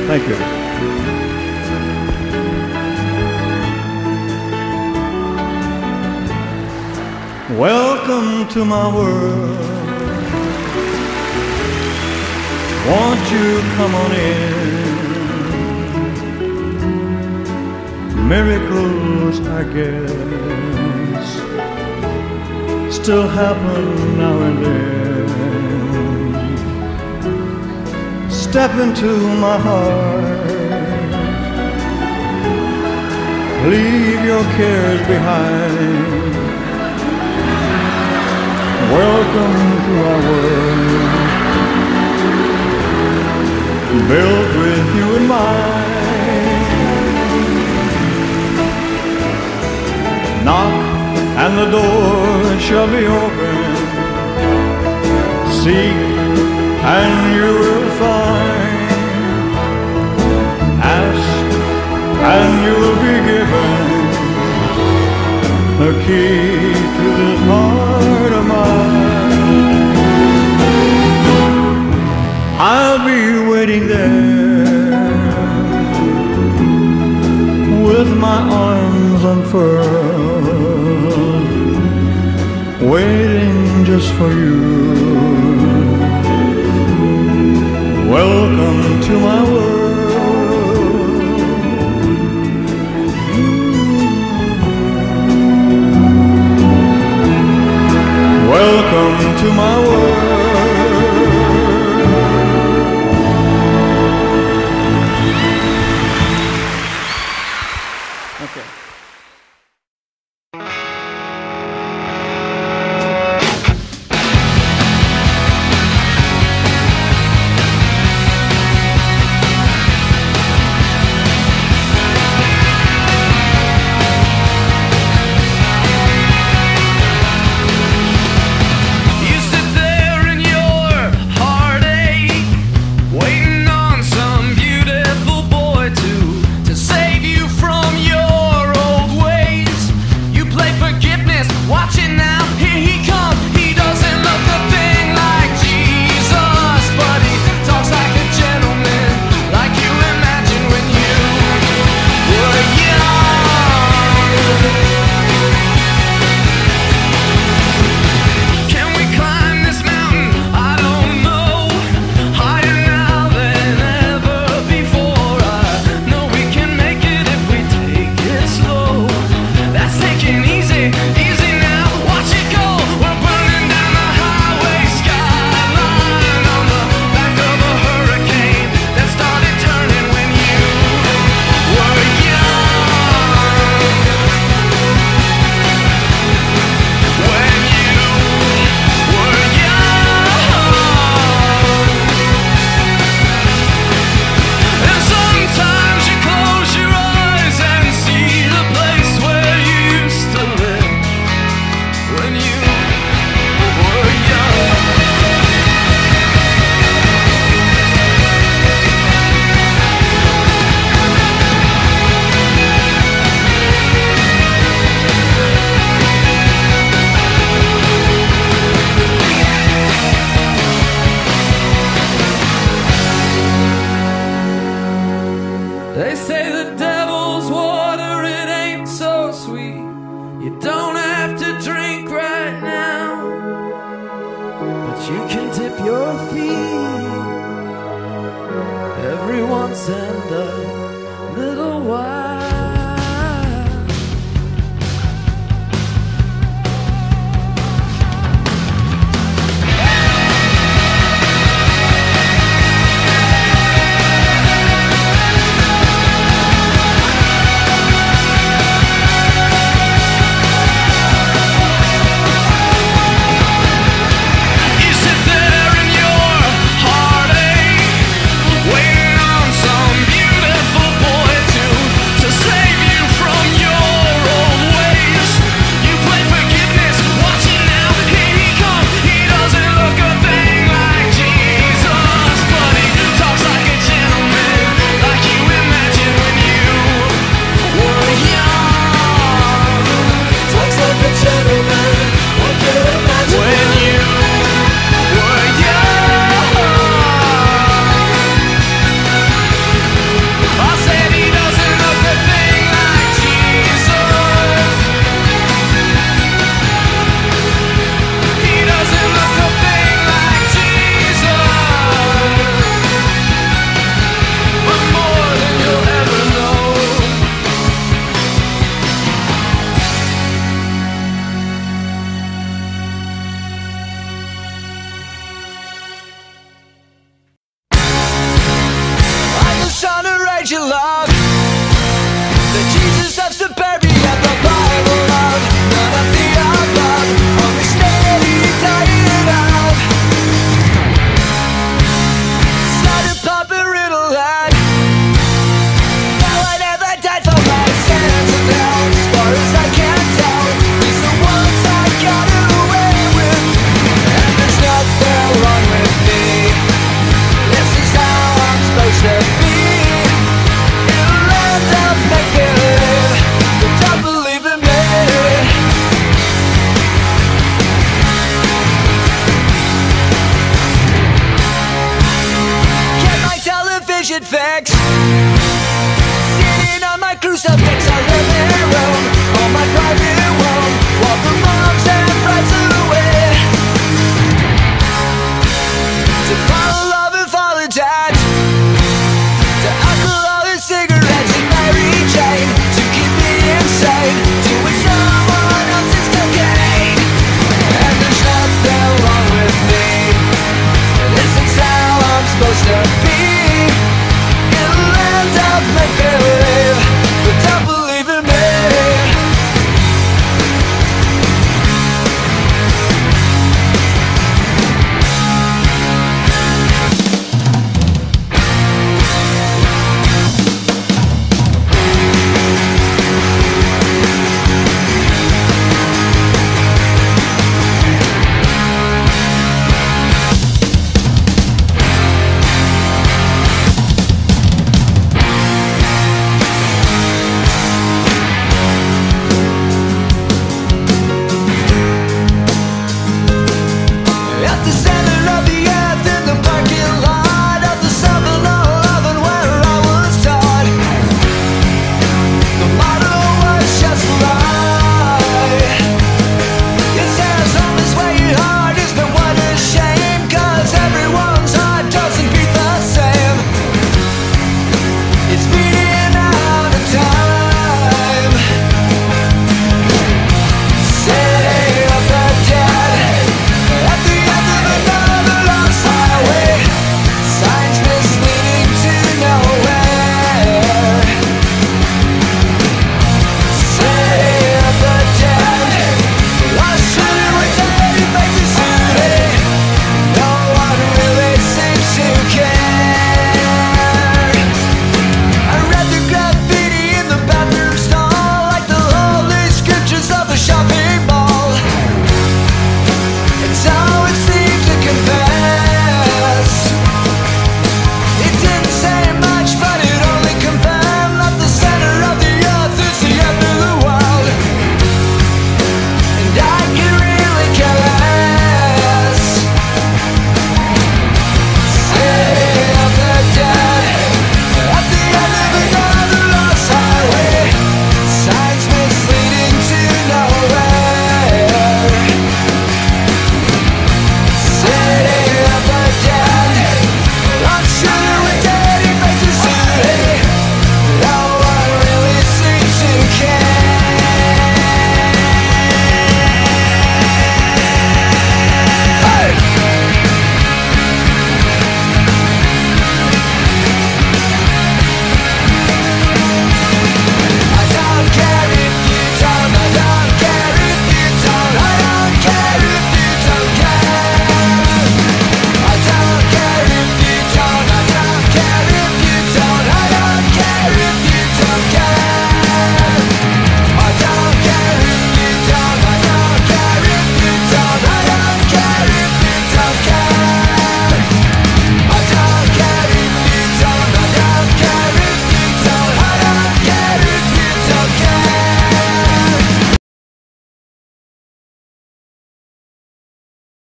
Thank you. Welcome to my world. Won't you come on in? Miracles, I guess, still happen now and then. Step into my heart, leave your cares behind. Welcome to our world, built with you in mind. Knock and the door shall be open. Seek and you will find. Ask and you will be given the key to this heart of mine. I'll be waiting there with my arms unfurled, waiting just for you. Welcome to my world. Welcome to my world. Okay. They say the devil's water, it ain't so sweet. You don't have to drink right now, but you can dip your feet every once and a little while. Waiting on some beautiful boy to effects. Sitting on my crucifix, I love